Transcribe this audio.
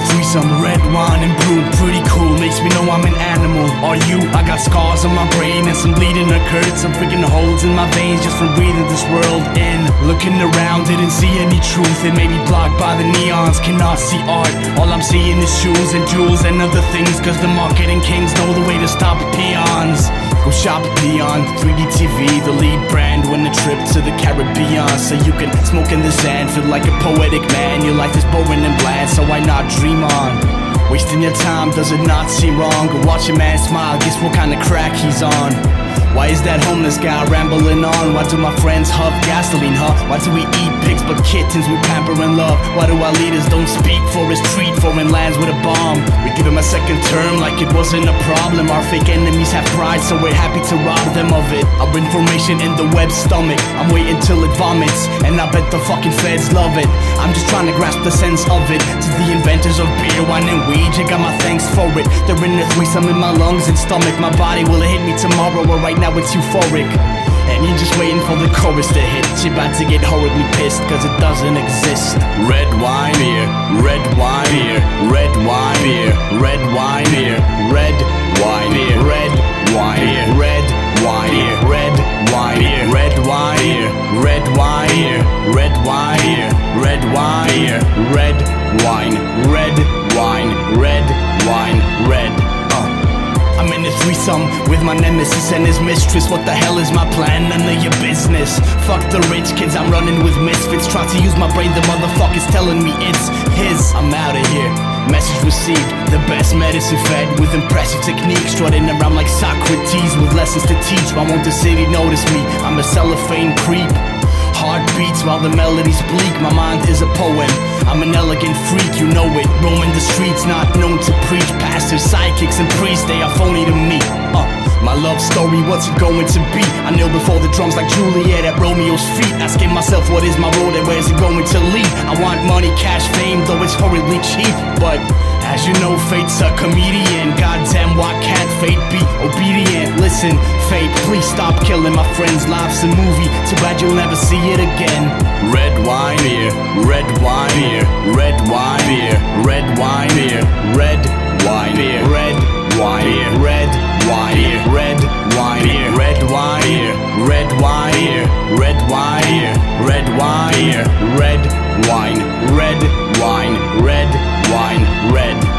threesome, red wine and brew, pretty cool, makes me know I'm an animal. Are you? I got scars on my brain and some bleeding occurred, some freaking holes in my veins just from breathing this world in. Looking around, didn't see any truth, it may be blocked by the neons, cannot see art. All I'm seeing is shoes and jewels and other things, cause the marketing kings know the way to stop peons. Go shop at Peon, 3D TV, the lead brand. Win a trip to the Caribbean, so you can smoke in the sand, feel like a poetic man. Your life is boring and bland, so why not dream on? Wasting your time, does it not seem wrong? Go watch a man smile, guess what kind of crack he's on? Why is that homeless guy rambling on? Why do my friends huff gasoline, huh? Why do we eat pigs but kittens we pamper and love? Why do our leaders don't speak for us, treat foreign lands with a bomb? We give him a second term like it wasn't a problem. Our fake enemies have pride, so we're happy to rob them of it. Our information in the web's stomach, I'm waiting till it vomits, and I bet the fucking feds love it. I'm just trying to grasp the sense of it. To the inventors of beer, wine and weed, you got my thanks for it. They're in the threesome in my lungs and stomach. My body will hit me tomorrow, or right now it's euphoric, and you're just waiting for the chorus to hit. You're about to get horribly pissed, cause it doesn't exist. Red wine, beer, red wine, beer, red wine, beer, red wine, beer, red wine, beer, red wine, beer, red wine, beer, red wine, beer, red wine, beer, red wine, beer, red wine, beer, red wine, beer, red wine, red wine, red wine, red. I'm in a threesome with my nemesis and his mistress. What the hell is my plan? None of your business. Fuck the rich kids, I'm running with misfits. Try to use my brain, the motherfucker's telling me it's his. I'm out of here. Message received. The best medicine fed with impressive technique. Strutting around like Socrates with lessons to teach. Why won't the city notice me? I'm a cellophane creep. Heart beats while the melody's bleak. My mind is a poem, I'm an elegant freak, you know it. Roaming the streets, not known to preach. Pastors, sidekicks, and priests, they are phony to me. My love story, what's it going to be? I kneel before the drums like Juliet at Romeo's feet, asking myself what is my road and where's it going to lead? I want money, cash, fame, though it's horribly cheap. But as you know, fate's a comedian. Goddamn, why can't fate be obedient? Listen, fate, please stop killing my friends. Life's a movie, too bad you'll never see it again. Red wine, beer, red wine, beer, red wine, beer, red wine, beer, red wine, beer, red wine, beer, red wine, beer, red wine, beer, red wine, beer, red wine, beer, red wine, beer, red wine, beer, red wine, red wine, red wine, red.